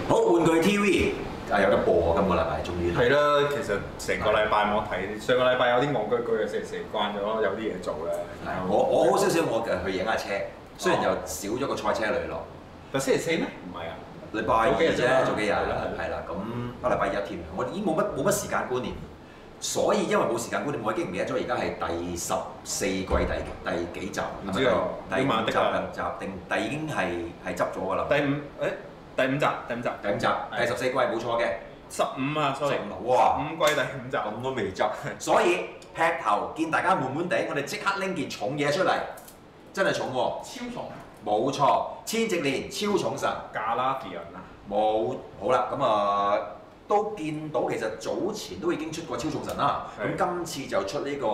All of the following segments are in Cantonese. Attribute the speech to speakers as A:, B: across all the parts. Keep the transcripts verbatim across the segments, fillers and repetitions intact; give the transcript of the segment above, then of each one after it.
A: 好，玩具 T V 啊有得播啊！今個禮拜終於
B: 係啦，其實成個禮拜冇睇，上個禮拜有啲戇居居嘅，成成慣咗有啲嘢做咧。
A: 係我我好少少，我誒去影下車，雖然又少咗個賽車女郎。
B: 但星期四咩？唔係啊，
A: 禮拜二啫，早幾日
B: 係啦
A: 係啦，咁啊禮拜一添，我已經冇乜冇乜時間觀念，所以因為冇時間觀念，我已經唔記得咗而家係第十四季第第幾集，
B: 唔知啊，
A: 第五集
B: 要萬的啊
A: 兩集定第已經係係執咗㗎啦。
B: 第五誒第五集第五集
A: 第五集第十四季冇錯嘅，
B: 十五啊，sorry，
A: 哇，
B: 五季第五集
A: 咁都未執，所以劈頭見大家悶悶地，我哋即刻拎件重嘢出嚟，真係重喎，
C: 超重，
A: 冇錯，千禧年超重神。
B: 加拉比人啊，
A: 冇好啦，咁啊都見到其實早前都已經出過超重神啦，咁今次就出呢個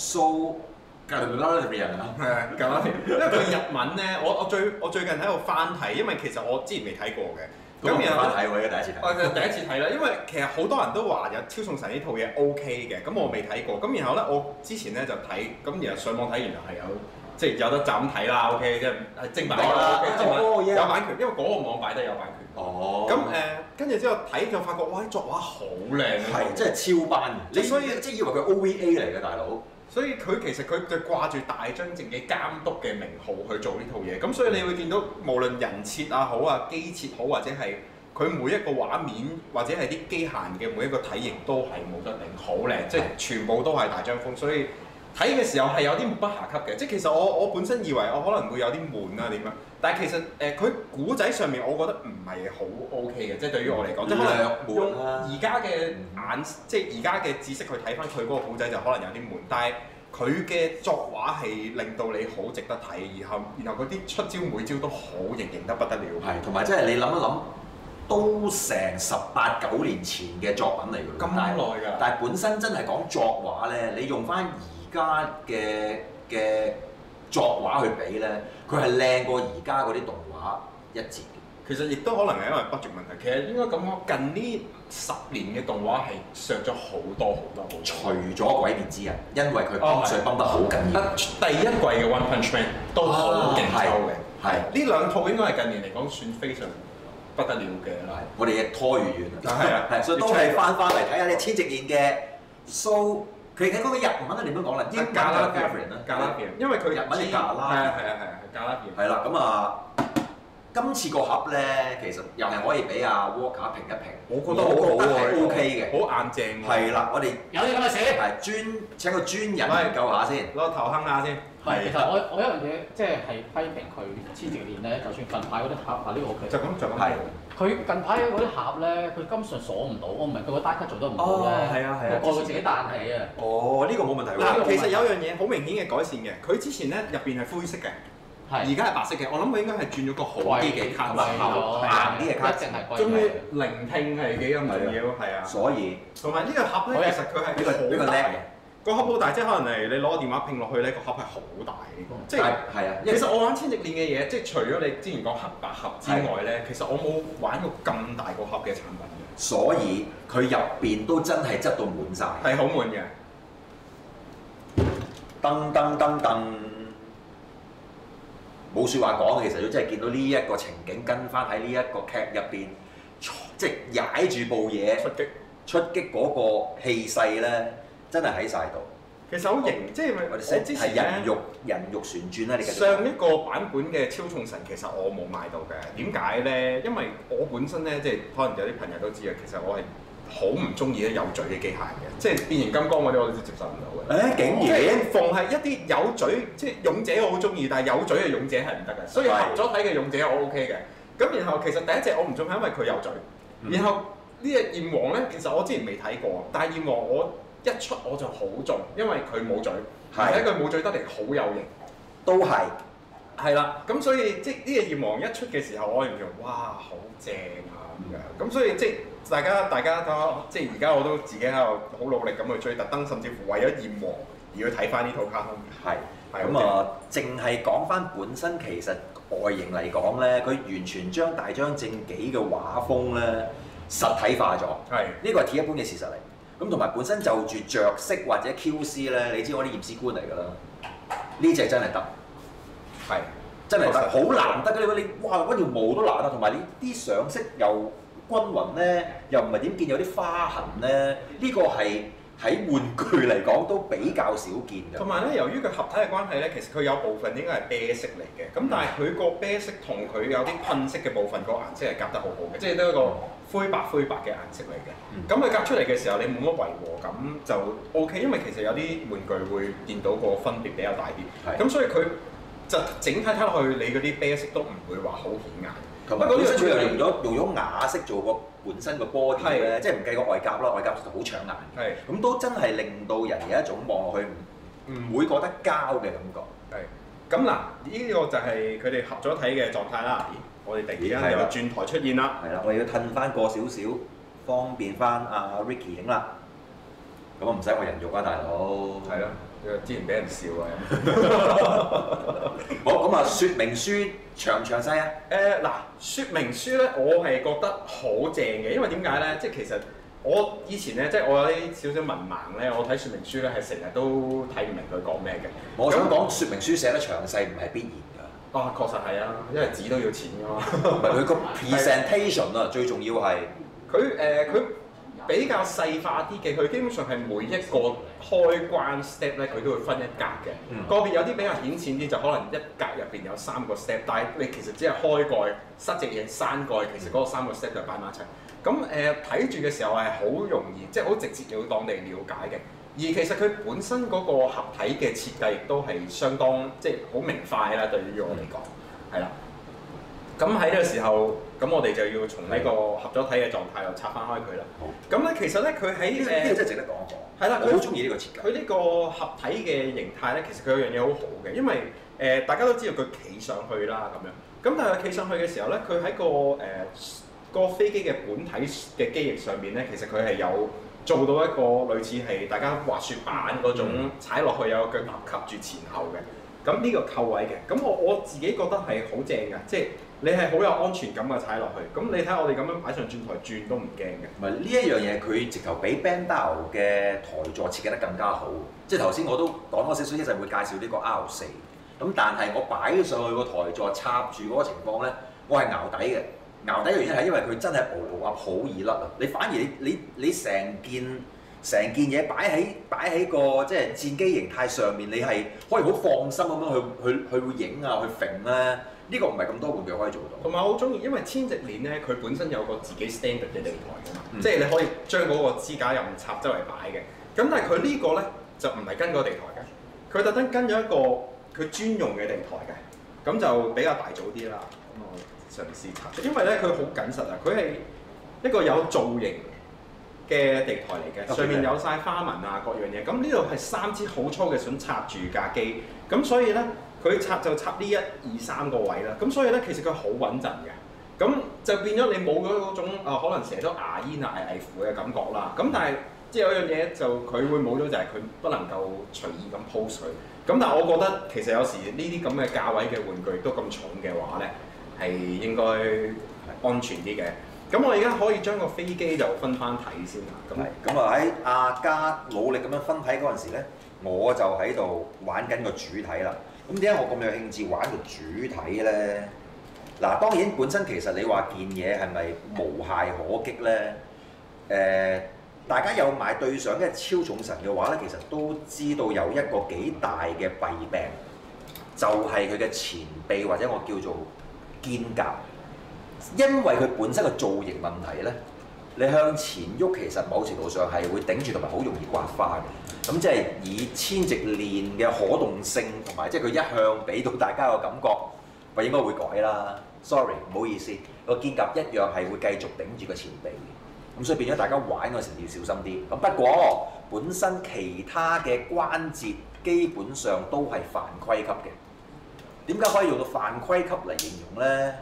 A: So Galarian 啊，
B: 係加拉比，因為佢日文咧，我我最我最近喺度翻睇，因為其實我之前未睇過嘅。
A: 咁然
B: 然後
A: 後睇喎，第一次睇。
B: 我就第一次睇啦，因為其實好多人都話有超重神呢套嘢 O K 嘅，咁我未睇過。咁然後咧，我之前咧就睇，咁然後上網睇，原來係有即係有得就咁睇啦 ，O K，即係係正版啦，正版有版權，因為嗰個網擺得有版權。
A: 哦。
B: 咁誒，跟住之後睇就發覺，哇！作畫好靚啊，
A: 係真係超班嘅，你所以即係以為佢 O V A 嚟嘅大佬。
B: 所以佢其實佢就掛住大張正嘅監督嘅名號去做呢套嘢，咁所以你會見到無論人設啊好啊機設好，或者係佢每一個畫面或者係啲機械嘅每一個體型都係冇得頂，好靚，即係全部都係大張風，所以睇嘅時候係有啲目不暇給嘅。即係其實我我本身以為我可能會有啲悶啊點樣，但係其實誒佢古仔上面我覺得唔係好 O K 嘅，即係對於我嚟講，即係可能用而家嘅眼，即係而家嘅知識去睇翻佢嗰個古仔就可能有啲悶，但係佢嘅作畫係令到你好值得睇，然後然後嗰啲出招每招都好型型得不得了。
A: 係，同埋即係你諗一諗，都成十八九年前嘅作品嚟㗎，
B: 咁耐㗎。
A: 但係本身真係講作畫咧，你用翻而家嘅嘅作畫去比咧，佢係靚過而家嗰啲動畫一截嘅。
B: 其實亦都可能係因為 budget 問題，其實應該咁講，近呢十年嘅動畫係削咗好多好多好多。
A: 除咗《鬼滅之刃》，因為佢泵水泵得好緊要。
B: 第一季嘅 One Punch Man 都好勁抽嘅，
A: 係
B: 呢兩套應該係近年嚟講算非常不得了嘅啦。
A: 我哋嘅拖越遠啦，
B: 係啊，
A: 係，所以都係翻翻嚟睇下你千夕年嘅 So，佢睇嗰個日文啊，點樣講啦？英文
B: 加拉比
A: 啦，
B: 加拉比，因為佢
A: 日文係加拉，
B: 係啊係啊係啊，加拉比。
A: 係啦，咁啊。今次個盒咧，其實又係可以俾阿 Walker 評一評，
B: 我覺得好好
A: 喎 OK 嘅，
B: 好硬正喎。
A: 係啦，我哋
C: 有啲咁嘅事。
A: 係專請個專人研究下先。
B: 攞頭坑下先。
C: 係，其實我我一樣嘢即係係批評佢千禧年咧，就算近排嗰啲盒啊呢個 OK。
B: 就咁就咁。
A: 係。
C: 佢近排嗰啲盒咧，佢根本上鎖唔到，我唔明佢個單卡做得唔好咧。
A: 哦，係啊係啊。
C: 個個自己彈起啊。
A: 哦，呢個冇問題喎。
B: 嗱，其實有樣嘢好明顯嘅改善嘅，佢之前咧入邊係灰色嘅。而家係白色嘅，我諗佢應該係轉咗個好啲嘅卡包，
A: 硬啲嘅卡，
C: 一定係貴。
B: 終於聆聽係幾咁重要，係啊。所以同埋呢個盒咧，其實佢係
A: 呢個呢個叻嘅。
B: 個盒好大，即係可能係你攞個電話拼落去咧，個盒係好大呢個。即係
A: 係啊。
B: 其實我玩千禧年嘅嘢，即係除咗你之前講黑白盒之外咧，其實我冇玩過咁大個盒嘅產品嘅。
A: 所以佢入邊都真係質到滿晒，
B: 係好滿嘅。
A: 噔噔噔噔。冇説話講，其實要真係見到呢一個情景，跟翻喺呢一個劇入邊，即係踩住部嘢
B: 出擊，
A: 出擊嗰個氣勢咧，真係喺晒度。
B: 其實好型，即係我之前
A: 係人肉人肉旋轉啦，你
B: 上一個版本嘅超重神其實我冇買到嘅，點解咧？因為我本身咧，即係可能有啲朋友都知啊，其實我係好唔中意咧有嘴嘅機械嘅，即係變形金剛嗰啲我都接受唔到嘅。
A: 誒，竟然
B: 逢係一啲有嘴，即係勇者我好中意，但係有嘴嘅勇者係唔得嘅。所以合咗體嘅勇者我 OK 嘅。咁然後其實第一隻我唔中係因為佢有嘴，然後呢隻焰王咧，其實我之前未睇過，但係焰王我一出我就好中，因為佢冇嘴，而且佢冇嘴得嚟好有型，
A: 都係
B: 係啦。咁所以即係呢隻焰王一出嘅時候，我完全哇好正啊咁樣。咁所以即係。大家大家都即係而家我都自己喺度好努力咁去追，特登甚至乎為咗焰王而去睇翻呢套卡通。
A: 係係咁啊，淨係講翻本身其實外形嚟講咧，佢完全將大張正己嘅畫風咧實體化咗。係呢個係鐵一般嘅事實嚟。咁同埋本身就住着色或者 Q C 咧，你知我啲驗屍官嚟㗎啦。呢隻真係得，係真係得，好難得嘅。你你哇揾條毛都難得，同埋呢啲上色又〜 均勻咧，又唔係點見有啲花痕咧？呢個係喺玩具嚟講都比較少見嘅。
B: 同埋咧，由於佢合體嘅關係咧，其實佢有部分應該係啤色嚟嘅。咁但係佢個啤色同佢有啲噴色嘅部分個顏色係夾得好好嘅，即係都一個灰白灰白嘅顏色嚟嘅。咁佢夾出嚟嘅時候，你冇乜違和感就 O K，因為其實有啲玩具會見到個分別比較大啲。咁所以佢就整體睇落去，你嗰啲啤色都唔會話好顯眼。
A: 同埋本身佢又用咗用咗啞色做個本身個 body 咧，即係唔計個外甲啦，外甲好搶眼。係，咁都真係令到人有一種望落去唔會覺得膠嘅感覺。
B: 係，咁嗱，呢個就係佢哋合咗體嘅狀態啦。咦，我哋突然間有個轉台出現啦。
A: 係啦，我哋要褪翻過少少，方便翻阿 Ricky 影啦。咁啊唔使我人肉啊，大佬。係咯。
B: 之前俾人笑啊！
A: 好，咁啊，説明書詳唔詳細啊？
B: 誒嗱，説明書咧，我係覺得好正嘅，因為點解咧？即係其實我以前咧，即係我有啲少少文盲咧，我睇説明書咧係成日都睇唔明佢講咩嘅。
A: 我想講説明書寫得詳細唔係必然㗎。
B: 啊，確實係啊，因為紙都要錢㗎嘛。
A: 唔係佢個 presentation 啊，最重要係
B: 佢誒佢。比較細化啲嘅，佢基本上係每一個開關 step 咧，佢都會分一格嘅。嗯、個別有啲比較顯淺啲，就可能一格入邊有三個 step，但係你其實只係開蓋、塞隻嘢、閂蓋，其實嗰個三個 step 就擺埋一齊。咁誒睇住嘅時候係好容易，即係好直接了當地了解嘅。而其實佢本身嗰個合體嘅設計亦都係相當即係好明快啦，對於我嚟講，係啦。咁喺呢個時候，咁我哋就要從呢個合咗體嘅狀態又拆翻開佢啦。好。咁咧其實咧佢喺誒
A: 呢個真係值得講一講。係啦，我好中意呢個設計。佢
B: 呢個合體嘅形態咧，其實佢有樣嘢好好嘅，因為誒、呃、大家都知道佢企上去啦咁樣。咁但係佢企上去嘅時候咧，佢喺個誒、呃、個飛機嘅本體嘅機翼上面咧，其實佢係有做到一個類似係大家滑雪板嗰種踩落去有個腳踏吸住前後嘅。咁呢個扣位嘅，咁我我自己覺得係好正嘅，即係。你係好有安全感嘅踩落去，咁你睇我哋咁樣擺上轉台轉都唔驚嘅。
A: 唔係呢一樣嘢，佢直頭比 Bandau 嘅台座設計得更加好。即係頭先我都講多少少，一陣會介紹呢個 R 四。咁但係我擺上去個台座插住嗰個情況咧，我係淆底嘅。淆底嘅原因係因為佢真係熬熬啊，好易甩啊！你反而你你你成件成件嘢擺喺擺喺個即係戰機形態上面，你係可以好放心咁樣去去去會影啊，去揈咧。呢個唔係咁多玩具可以做到。同埋我好中意，因為千直鏈咧，佢本身有個自己 standard 嘅地台㗎嘛，嗯、即係你可以將嗰個支架任插周圍擺嘅。咁但係佢呢個咧就唔係跟嗰個地台嘅，佢特登跟咗一個佢專用嘅地台嘅，咁就比較大組啲啦。咁我嘗試插出，因為咧佢好緊實啊，佢係一個有造型嘅地台嚟嘅，上面有晒花紋啊各樣嘢。咁呢度係三支好粗嘅筍插住架機，咁所以咧。佢插就插呢一二三個位啦，咁所以咧其實佢好穩陣嘅，咁就變咗你冇咗嗰種啊、呃、可能成日都牙煙啊危危乎嘅感覺啦。咁但係即係有樣嘢就佢會冇咗就係佢不能夠隨意咁 pose 佢。咁但係我覺得其實有時呢啲咁嘅價位嘅玩具都咁重嘅話咧，係應該安全啲嘅。咁我而家可以將個飛機就分翻睇先啦。咁咁啊喺阿嘉努力咁樣分體嗰陣時咧，我就喺度玩緊個主體啦。咁點解我咁有興致玩個主體咧？嗱，當然本身其實你話件嘢係咪無懈可擊咧？誒、呃，大家有買對上嘅超重神嘅話咧，其實都知道有一個幾大嘅弊病，就係佢嘅前臂或者我叫做肩胛，因為佢本身嘅造型問題咧，你向前喐其實某程度上係會頂住同埋好容易刮花嘅。咁即係以千直鏈嘅可動性同埋，即係佢一向俾到大家個感覺，我應該會改啦。Sorry， 唔好意思，個肩胛一樣係會繼續頂住個前臂嘅。咁所以變咗大家玩嗰陣時要小心啲。咁不過本身其他嘅關節基本上都係犯規級嘅。點解可以用到犯規級嚟形容咧？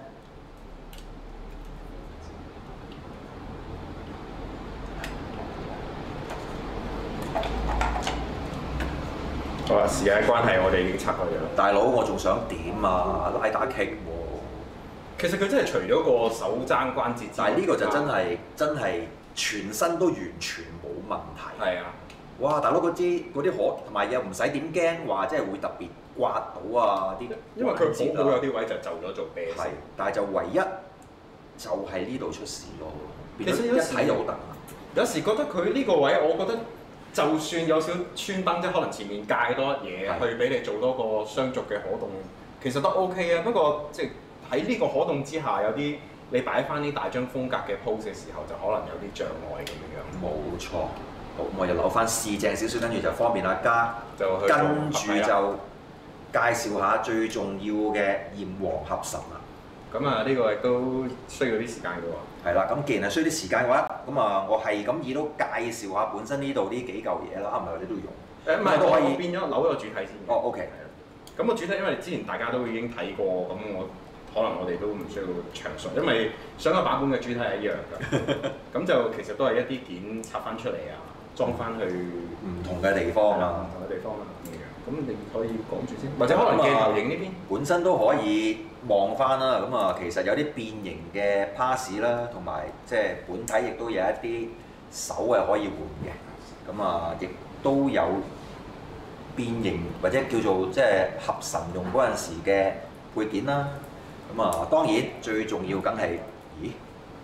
B: 好啦，時間關係，我哋已經拆開咗啦。
A: 大佬，我仲想點啊？拉打棘喎！
B: 其實佢真係除咗個手踭關節，
A: 但係呢個就真係真係全身都完全冇問題。係啊！哇，大佬嗰啲嗰啲可同埋又唔使點驚話，即係會特別刮到啊啲。
B: 因為佢好好有啲位就就咗做啤。
A: 係，但係就唯一就係呢度出事咯。 變咗一睇就好突。
B: 有時覺得佢呢個位，我覺得就算有少穿燈，即係可能前面界多嘢去俾你做多個雙軸嘅可動，其實都 OK 啊。不過即係喺呢個可動之下，有啲你擺翻啲大張風格嘅 pose 嘅時候，就可能有啲障礙咁樣樣。
A: 冇錯，好，我就扭翻試正少少，跟住就方便阿嘉，
B: 就去
A: 跟住就介紹下最重要嘅驗黃合神啦。
B: 咁啊，呢個亦都需要啲時間嘅喎。
A: 係啦，咁既然係需要啲時間嘅話，咁啊，我係咁意都介紹下本身呢度呢幾嚿嘢啦。啊，唔係我哋都要用。
B: 誒，唔係都可以變咗扭咗個主體先。
A: 哦 ，OK。
B: 咁個主體因為之前大家都已經睇過，咁我可能我哋都唔需要詳述，因為上個版本嘅主體係一樣㗎。咁就其實都係一啲件拆翻出嚟啊，裝翻去
A: 唔同嘅地方啊，
B: 唔同嘅地方啊咁樣。咁你可以講住先，或者可能鏡頭影呢邊
A: 本身都可以望翻啦。咁啊，其實有啲變形嘅 pass 啦，同埋即係本體亦都有一啲手係可以換嘅。咁啊，亦都有變形或者叫做即係合神用嗰陣時嘅配件啦。咁啊，當然最重要梗係，咦？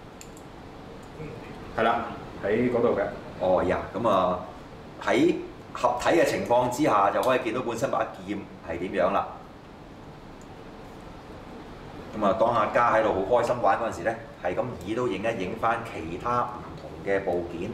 B: 係啦，喺嗰度嘅。
A: 哦呀，咁啊喺合體嘅情況之下，就可以見到本身把劍係點樣啦。咁啊，當阿嘉喺度好開心玩嗰陣時咧，係咁以都影一影翻其他唔同嘅部件。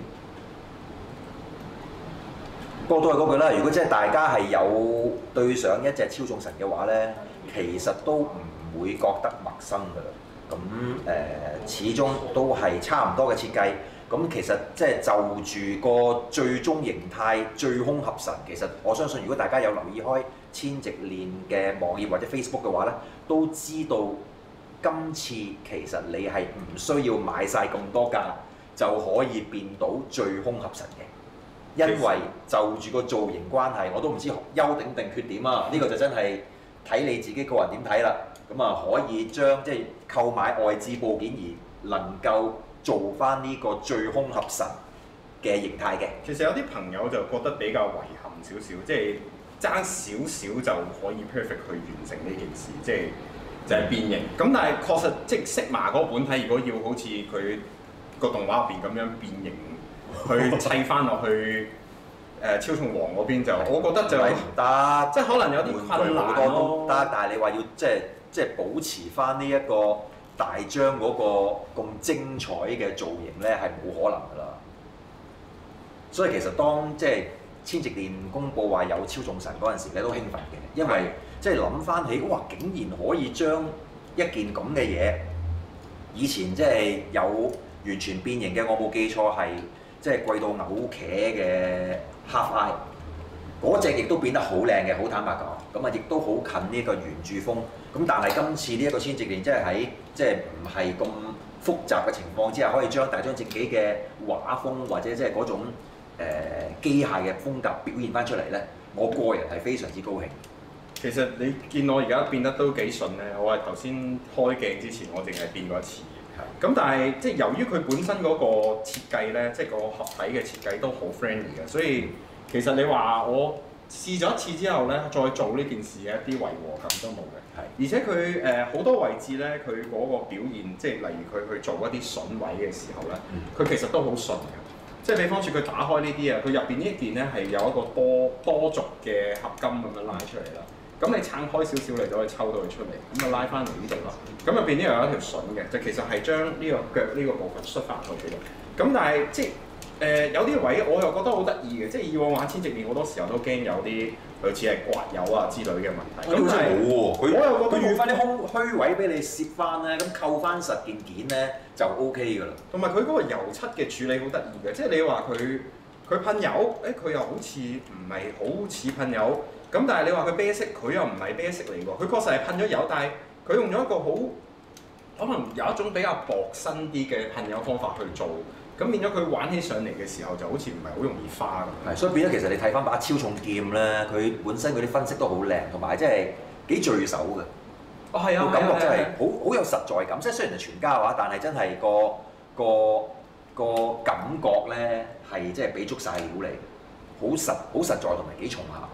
A: 不過都係嗰句啦，如果即係大家係有對上一隻超眾神嘅話咧，其實都唔會覺得陌生㗎啦。咁誒、呃，始終都係差唔多嘅設計。咁其實即係就住個最終形態最兇合神，其實我相信如果大家有留意開千直鏈嘅網頁或者 Facebook 嘅話咧，都知道今次其實你係唔需要買晒咁多架就可以變到最兇合神嘅，因為就住個造型關係，我都唔知優點定缺點啊！呢、這個就真係睇你自己個人點睇啦。咁啊，可以將即係購買外置部件而能夠做翻呢個最兇合神嘅形態嘅。
B: 其實有啲朋友就覺得比較遺憾少少，即係爭少少就可以 perfect 去完成呢件事，即係就係變形。咁但係確實即係 Sigma 嗰個本體，如果要好似佢個動畫入邊咁樣變形去砌翻落去誒超重王嗰邊就，我覺得就
A: 唔得，
B: 即係可能有啲困難
A: 好多都得，但係你話要即係即係保持翻呢一個大張嗰個咁精彩嘅造型咧，係冇可能㗎啦。所以其實當即係千直鏈公佈話有超眾神嗰陣時咧，都興奮嘅，因為即係諗翻起，哇！竟然可以將一件咁嘅嘢，以前即係有完全變形嘅，我冇記錯係即係貴到嘔茄嘅 Half Eye，嗰隻亦都變得好靚嘅，好坦白講。咁啊，亦都好近呢個原著風。咁但係今次呢一個千直鏈，即係喺即係唔係咁複雜嘅情況之下，可以將大張正己嘅畫風或者即係嗰種誒機械嘅風格表現翻出嚟咧，我個人係非常之高興。
B: 其實你見我而家變得都幾順咧，我係頭先開鏡之前，我淨係變過一次。係。咁但係即係由於佢本身嗰個設計咧，即係個合體嘅設計都好 friendly 嘅，所以其實你話我試咗一次之後咧，再做呢件事嘅一啲違和感都冇嘅。係。而且佢誒好多位置咧，佢嗰個表現，即係例如佢去做一啲筍位嘅時候咧，佢、嗯、其實都好順嘅。即係比方説佢打開呢啲啊，佢入邊呢一件咧係有一個多多軸嘅合金咁樣拉出嚟啦。咁你撐開少少，你就可以抽到佢出嚟，咁啊拉翻嚟呢度啦。咁入邊呢度有一條筍嘅，就其實係將呢個腳呢個部分縮翻去呢度。咁但係即係誒、呃、有啲位我又覺得好得意嘅，即係以往玩千直鏈好多時候都驚有啲類似係刮油啊之類嘅問題。
A: 咁但係冇喎，佢
B: 我又覺得
A: 佢預翻啲空虛位俾你攝翻咧，咁扣翻實件件咧就 O K 㗎啦。
B: 同埋佢嗰個油漆嘅處理好得意嘅，即係你話佢佢噴油，誒佢又好似唔係好似噴油。咁但係你話佢啡色，佢又唔係啡色嚟喎。佢確實係噴咗油，但係佢用咗一個好可能有一種比較薄身啲嘅噴油方法去做，咁變咗佢玩起上嚟嘅時候就好似唔係好容易花咁。
A: 係，所以變咗其實你睇翻把超重劍咧，佢本身嗰啲分析都好靚，同埋即係幾聚手嘅。
B: 哦，係啊，
A: 個感覺真係好好有實在感。即係雖然係全家話，但係真係個個個感覺咧係即係俾足晒料嚟，好實好實在同埋幾重下。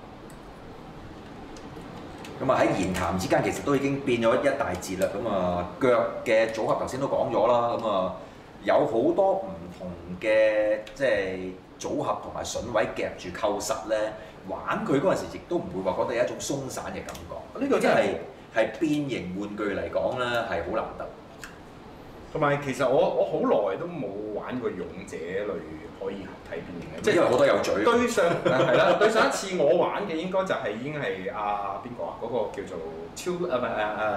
A: 咁啊喺言談之間，其實都已經變咗一大截啦。咁啊腳嘅組合頭先都講咗啦。咁啊有好多唔同嘅即係組合同埋筍位夾住扣實咧，玩佢嗰陣時亦都唔會話覺得有一種鬆散嘅感覺。呢、這個真係係變形玩具嚟講咧係好難得。
B: 同埋其實我我好耐都冇玩過勇者類可以合體變形嘅，
A: 即係因為好多有嘴。
B: 對上係啦，對上一次我玩嘅應該就係已經係阿邊個啊？嗰、那個叫做超啊唔係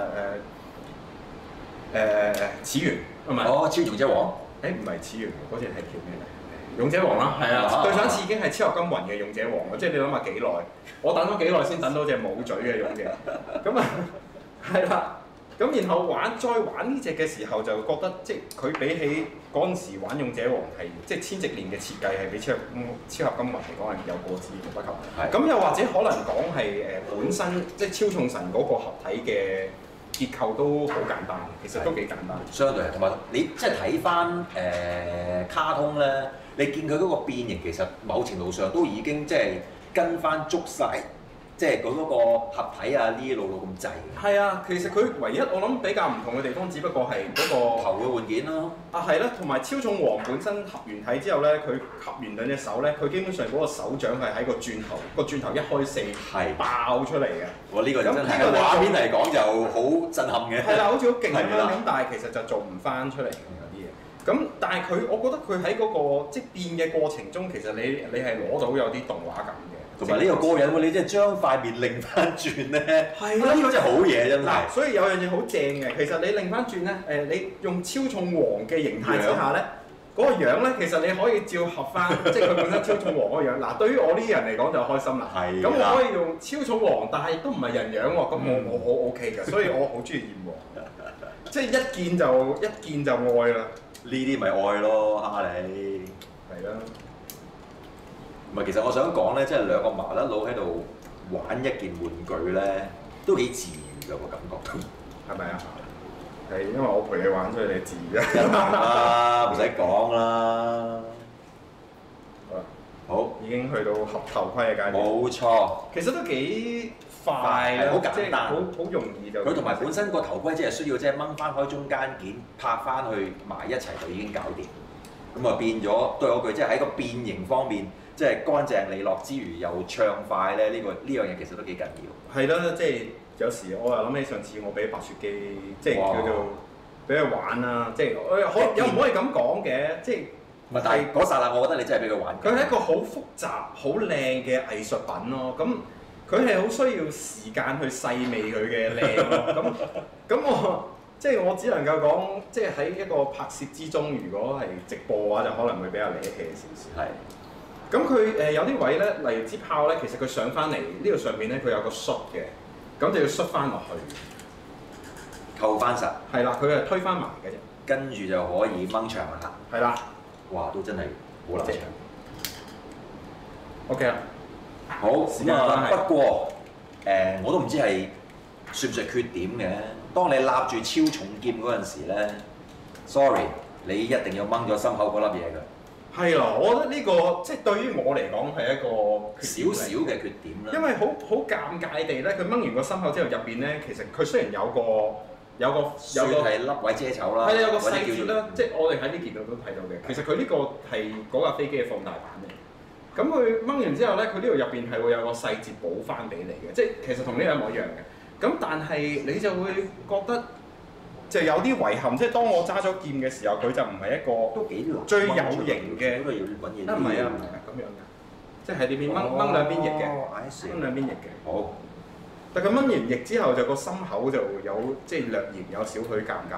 B: 誒誒誒誒始源唔係
A: 哦，超勇者王。
B: 誒唔係始源喎，嗰隻係叫咩嚟？勇者王啦，係啊，啊對上一次已經係超合金魂嘅勇者王啦，即係你諗下幾耐？我等咗幾耐先等到隻冇嘴嘅勇者，咁啊係啦。咁然後玩再玩呢隻嘅時候，就覺得即係佢比起嗰陣時玩勇者王係即係千直連嘅設計係比超超合金魂嚟講係有過之而無不及。咁又或者可能講係誒本身即係超重神嗰個合體嘅結構都好簡單，其實都幾簡單。
A: 相對係同埋你即係睇翻誒卡通咧，你見佢嗰個變形其實某程度上都已經即係跟翻捉晒。即係佢嗰個合體啊，呢啲路路咁滯。
B: 係啊，其實佢唯一我諗比較唔同嘅地方，只不過係嗰、那個
A: 頭嘅換件咯。
B: 啊，係啦，同埋超重王本身合完體之後咧，佢合完兩隻手咧，佢基本上嗰個手掌係喺個轉頭，個轉頭一開四係爆出嚟嘅。
A: 哇！呢、這個真係喺畫面嚟講就好震撼嘅。
B: 係啦，好似好勁咁樣，咁但係其實就做唔翻出嚟嘅有啲嘢。咁但係佢，我覺得佢喺嗰個即變嘅過程中，其實你你係攞到有啲動畫感嘅。
A: 同埋呢個過癮喎，你即係將塊面擰翻轉咧，係啦，呢個真係好嘢真係。
B: 嗱，所以有樣嘢好正嘅，其實你擰翻轉咧，誒，你用超重王嘅形態之下咧，嗰個樣咧，其實你可以照合翻，即係佢本身超重王嗰個樣。嗱，對於我呢啲人嚟講就開心啦。係。咁我可以用超重王，但係都唔係人樣喎，咁我我好 OK 嘅，所以我好中意驗王，即係一見就一見就愛啦。
A: 呢啲咪愛咯，哈你。
B: 係啦。
A: 唔係，其實我想講咧，即係兩個麻甩佬喺度玩一件玩具咧，都幾治癒㗎個感覺，
B: 係咪啊？係因為我陪你玩，所以你治癒啫。
A: 一定啦，唔使講啦。
B: 好啦，
A: 好，
B: 已經去到合頭盔嘅階段。
A: 冇錯，
B: 其實都幾快啊，
A: 好簡單，
B: 好好容易就。
A: 佢同埋本身個頭盔即係需要即係掹翻開中間件，拍翻去埋一齊就已經搞掂。咁啊變咗對我句，即係喺個變形方面。即係乾淨利落之餘又暢快咧，呢、這個呢樣嘢其實都幾緊要。係
B: 啦，即係有時我又諗起上次我俾白雪機，即係叫做俾佢玩啦。即係我可又唔可以咁講嘅，即係。唔係，但係嗰剎那，我覺得你真係俾佢玩。佢係一個好複雜、好靚嘅藝術品咯。咁佢係好需要時間去細味佢嘅靚咯。咁咁我即係我只能夠講，即係喺一個拍攝之中，如果係直播嘅話，就可能會比較離奇少少。係。咁佢誒有啲位咧，例如支炮咧，其實佢上翻嚟呢度上面咧，佢有個摔嘅，咁就要摔翻落去，扣翻實。係啦，佢係推翻埋嘅啫，跟住就可以掹長啦。係啦，哇，都真係好難長。OK 啦，好咁啊，不過誒、呃、我都唔知係算唔算缺點嘅。當你攬住超重劍嗰陣時咧 ，sorry， 你一定要掹咗心口嗰粒嘢㗎。係啦，我覺得呢、這個即係對於我嚟講係一個少少嘅缺點啦。因為好好尷尬地咧，佢掹完個心口之後入邊咧，其實佢雖然有個有個有個係粒位遮醜啦，係有個細節啦，即係我哋喺呢件度都睇到嘅。其實佢呢個係嗰架飛機嘅放大版嚟。咁佢掹完之後咧，佢呢度入邊係會有個細節補翻俾你嘅，即係其實同呢個一模一樣嘅。咁但係你就會覺得。就有啲遺憾，即係當我揸咗劍嘅時候，佢就唔係一個都幾最有型嘅。應該要揾嘢。啊唔係啊，唔係咁樣嘅，即係喺呢邊掹掹兩邊翼嘅，掹兩邊翼嘅。好。但佢掹完翼之後，就個心口就有即係略嫌有少許尷尬。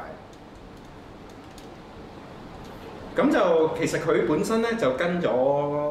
B: 咁就其實佢本身咧就跟咗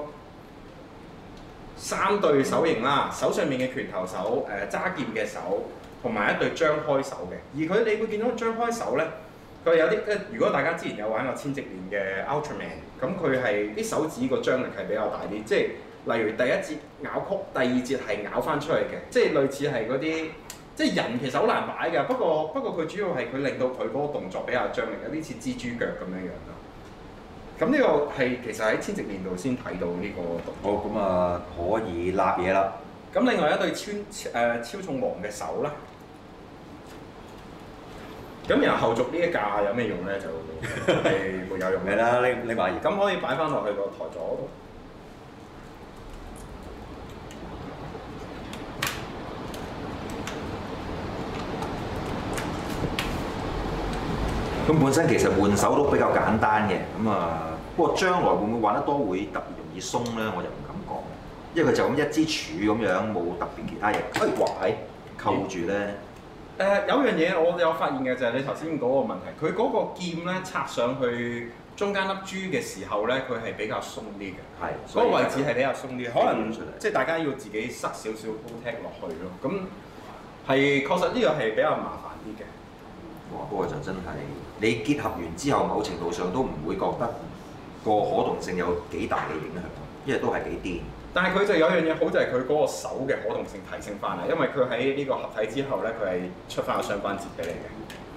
B: 三對手型啦，手上面嘅拳頭手，誒揸劍嘅手。同埋一對張開手嘅，而佢你會見到張開手咧，佢有啲誒，如果大家之前有玩過千直連嘅 Ultraman，咁佢係啲手指個張力係比較大啲，即係例如第一節咬曲，第二節係咬翻出嚟嘅，即係類似係嗰啲，即係人其實好難擺㗎，不過不過佢主要係佢令到佢嗰個動作比較張力，有啲似蜘蛛腳咁樣樣咯。咁呢個係其實喺千直連度先睇到呢個動作。好，咁啊可以立嘢啦。咁另外一對超誒、呃、超重王嘅手啦。 咁然後後續呢一架有咩用咧？就係沒有用嘅。
A: 係啦，你你買完
B: 咁可以擺翻落去個台座度。
A: 咁本身其實換手都比較簡單嘅，咁啊，不過將來會唔會玩得多會特別容易鬆咧？我就唔敢講，因為佢就咁一支柱咁樣，冇特別其他嘢，哎哇喺扣住咧。
B: 誒、呃、有樣嘢我有發現嘅就係你頭先嗰個問題，佢嗰個劍咧插上去中間粒珠嘅時候咧，佢係比較鬆啲嘅。係，嗰個位置係比較鬆啲，可能即係大家要自己塞少少 Bowtech 落去咯。咁係確實呢個係比較麻煩啲嘅。
A: 哇！不過就真係你結合完之後，某程度上都唔會覺得個可動性有幾大嘅影響，因為都係幾癲。
B: 但係佢就有樣嘢好，就係佢嗰個手嘅可動性提升翻嚟，因為佢喺呢個合體之後咧，佢係出翻個雙關節俾你嘅。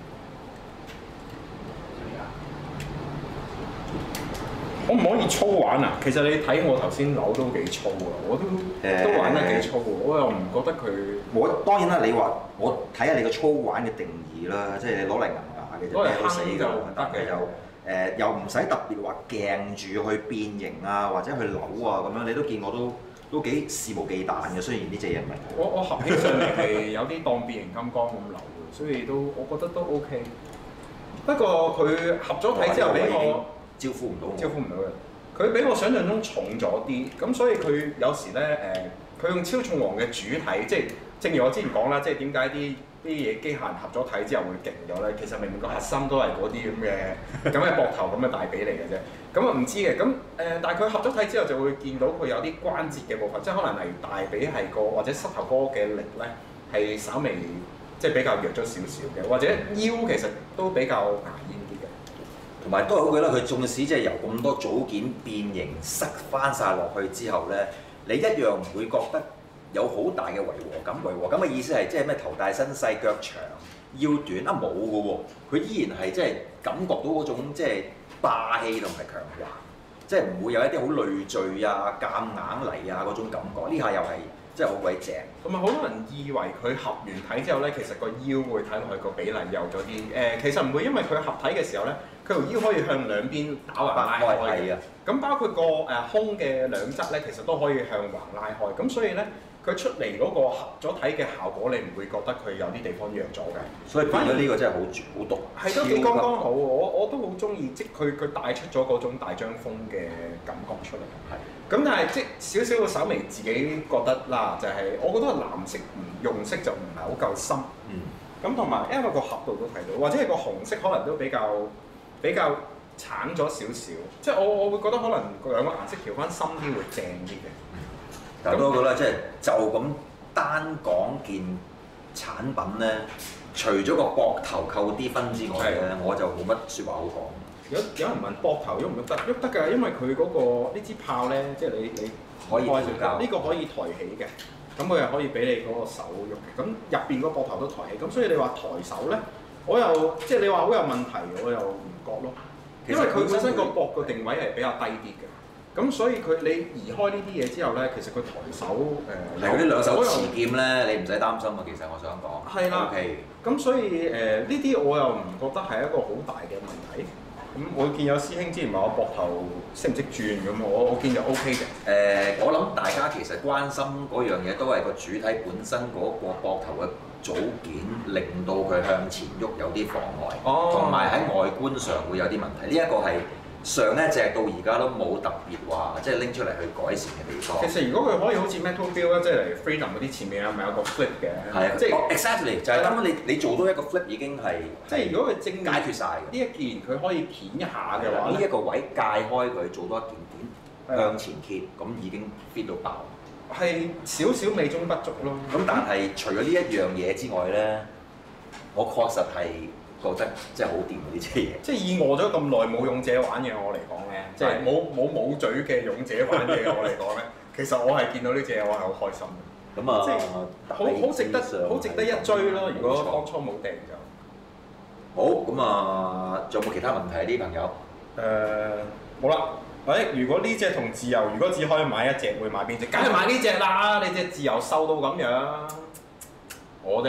B: 可唔可以粗玩啊？其實你睇我頭先扭都幾粗啊，我都、欸、都玩得幾粗喎，我又唔覺得佢。
A: 我當然啦，你話我睇下你個粗玩嘅定義啦，即係你攞嚟銀牙嘅就咩都死㗎，但係又誒又唔使特別話鏡住去變形啊，或者去扭啊咁樣，你都見我都都幾肆無忌憚嘅。雖然呢隻嘢唔係
B: 我我合起上嚟係有啲當變形金剛咁扭嘅，所以都我覺得都 OK。不過佢合咗體之後俾我
A: 招呼唔到我，
B: 招呼唔到嘅。佢比我想象中重咗啲，咁所以佢有時咧誒，佢、呃、用超重王嘅主體，即係正如我之前講啦，即係點解啲啲嘢機械人合咗體之後會勁咗咧？其實明明個核心都係嗰啲咁嘅咁嘅膊頭咁嘅大髀嚟嘅啫。咁啊唔知嘅，咁誒、呃，但係佢合咗體之後就會見到佢有啲關節嘅部分，即係可能係大髀係個或者膝頭哥嘅力咧係稍微即係比較弱咗少少嘅，或者腰其實都比較牙煙啲嘅。同
A: 埋都係嗰句啦，佢縱使即係由咁多組件變形塞翻晒落去之後咧，你一樣唔會覺得有好大嘅違和感。違和感嘅意思係即係咩頭大身細腳長腰短啊，冇嘅喎，佢依然係即係感覺到嗰種即係霸氣同埋強橫，即係唔會有一啲好累贅啊、夾硬嚟啊嗰種感覺。呢下又係真係好鬼正。
B: 同埋好多人以為佢合完體之後咧，其實個腰會睇落去個比例幼咗啲。誒、呃，其實唔會，因為佢合體嘅時候咧，佢條腰可以向兩邊打橫拉開嘅。咁包括個誒胸嘅兩側咧，其實都可以向橫拉開。咁所以咧，佢出嚟嗰個合咗體嘅效果，你唔會覺得佢有啲地方弱咗嘅。
A: 所以變咗呢個真係好絕好毒。
B: 係都幾剛剛好，我我都好中意，即係佢佢帶出咗嗰種大張風嘅感覺出嚟。係。咁但係即係少少個稍微自己覺得啦，就係、是、我覺得藍色唔用色就唔係好夠深。嗯。咁同埋因為個盒度都睇到，或者係個紅色可能都比較比較橙咗少少。即係我我會覺得可能兩個顏色調翻深啲會正啲嘅。
A: 但係都覺得即係就咁單講件產品咧，除咗個膊頭扣啲分之外咧，我就冇乜説話好講。
B: 有有人問膊頭喐唔喐得？喐得㗎，因為佢嗰、那個呢支炮咧，即係你你
A: 可以調校，
B: 呢個可以抬起嘅，咁佢又可以俾你嗰個手喐嘅。咁入邊個膊頭都抬起，咁所以你話抬手咧，我又即係你話好有問題，我又唔覺咯。因為佢本身個膊個定位係比較低啲嘅。咁所以佢你移開呢啲嘢之後咧，其實佢抬手誒，
A: 係嗰啲兩手持劍咧，你唔使擔心啊。其實我想講
B: 係啦。OK。咁所以誒呢啲我又唔覺得係一個好大嘅問題。咁我見有師兄之前話我膊頭識唔識轉咁，我我見就 O K 嘅。誒、
A: 呃，我諗大家其實關心嗰樣嘢都係個主體本身嗰個膊頭嘅組件，令到佢向前喐有啲妨礙，同埋喺外觀上會有啲問題。呢、這、一個係上一隻到而家都冇特別話，即係拎出嚟去改善嘅地方。
B: 其實如果佢可以好似 Metal Build 咧，即係嚟 Freedom 嗰啲前面係咪有個 flip 嘅？
A: 係啊，即係 exactly 就係咁你你做到一個 flip 已經係
B: 即係如果佢正
A: 解決晒嘅。呢
B: 一件佢可以掀一下嘅話，
A: 呢一個位界開佢做多一件件向前揭，咁已經 fit 到爆。
B: 係少少美中不足咯。
A: 咁但係除咗呢一樣嘢之外咧，我確實係覺得真係好掂嗰啲嘢。
B: 即係以餓咗咁耐冇勇者玩嘅我嚟講咧，即係冇冇冇嘴嘅勇者玩嘅我嚟講咧，其實我係見到呢隻嘢我係好開心嘅。咁啊，即係好好值得好值得一追咯。如果當初冇訂就
A: 好。咁啊，仲有冇其他問題啊？啲朋友？
B: 誒冇啦。誒，如果呢隻同自由，如果只可以買一隻，會買邊隻？梗係買呢隻啦！你隻自由瘦到咁樣，我啫。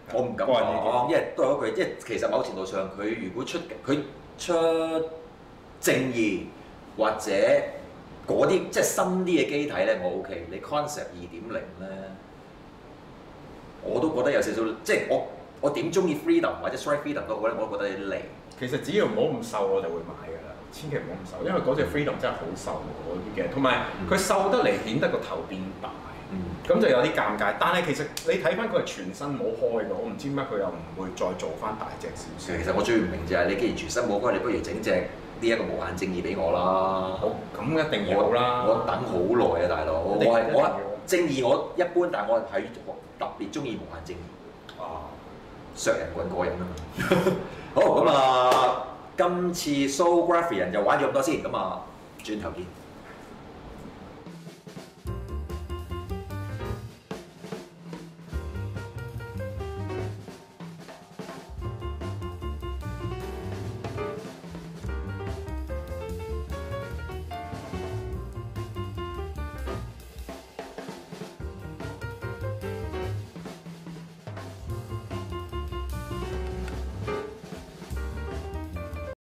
A: 我唔敢講，因為都係嗰句，即係其實某程度上佢如果出佢出正義或者嗰啲即係新啲嘅機體咧，我 OK。你 Concept 二點零咧，我都覺得有少少，即係我我點中意 Freedom 或者 Strike Freedom 都好咧，我都覺得有啲離。
B: 其實只要唔好咁瘦，我就會買㗎啦。千祈唔好咁瘦，因為嗰隻 Freedom 真係好瘦嗰啲嘅，同埋佢瘦得嚟顯得個頭變大。咁、嗯、就有啲尷尬，但係其實你睇翻佢係全身冇開嘅，我唔知點解佢又唔會再做翻大隻少少。
A: 其實我最唔明就係你既然全身冇開，你不如整隻呢一個無限正義俾我啦。
B: 好，咁一定要啦。
A: 我等好耐啊，大佬。我係我正義我一般，但係我係特別中意無限正義。啊，削人棍過癮啊嘛。好，咁啊，今次 Soul Graphian 就玩咗咁多先，咁啊，轉頭見。